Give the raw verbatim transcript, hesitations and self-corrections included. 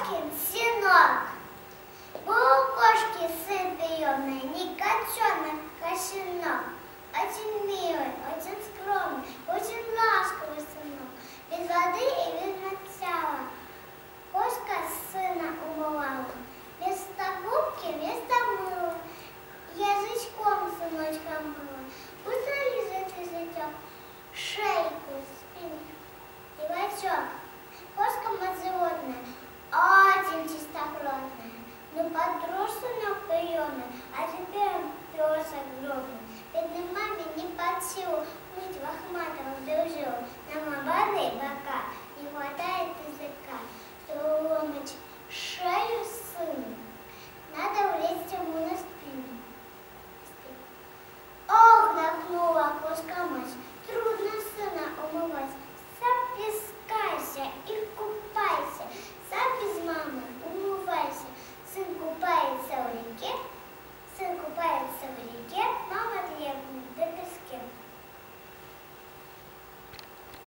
Кошкин сынок. Был у кошки сын приемный, не котенок, а щенок. Очень милый, очень скромный, очень ласковый сынок. Без воды